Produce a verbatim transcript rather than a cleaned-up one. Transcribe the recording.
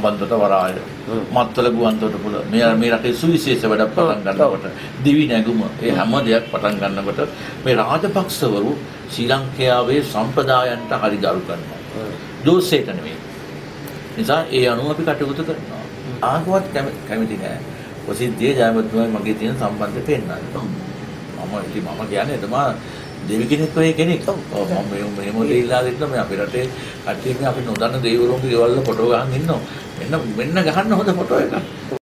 හම්බන්තොට වරාය, මත්තල ගුවන්තොටුපොළ මේ මේ රටේ සුවිශේෂ වැඩ පටන් ගන්නකොට දිවි නැගුම ඒ හැම දෙයක් පටන් ගන්නකොට මේ රාජපක්ෂවරු ශ්‍රී ලංකාවේ සම්ප්‍රදායන්ට හරි ගරු කරනවා. දෝෂයට නෙමෙයි. නිසා ඒ අනුව අපි කටයුතු කරනවා. ආගවත් කැමති නෑ. ප්‍රසිද්ධියේ ජයමතුමයි මගේ තියෙන සම්බන්ධය පෙන්නන්න. මම ඉතින් මම කියන්නේ තමා දෙවි කෙනෙක් වෙයි කෙනෙක්. ඔව් මම මේ මේ මොලේ ඉල්ලා දෙන්න මේ අපේ රටේ කට්ටිය මේ අපි නොදන්න දෙවිවරුන්ගේ ගෙවල් වල ෆොටෝ ගහන් ඉන්නවා. මෙන්න මෙන්න ගහන්න හොඳ ෆොටෝ එකක්.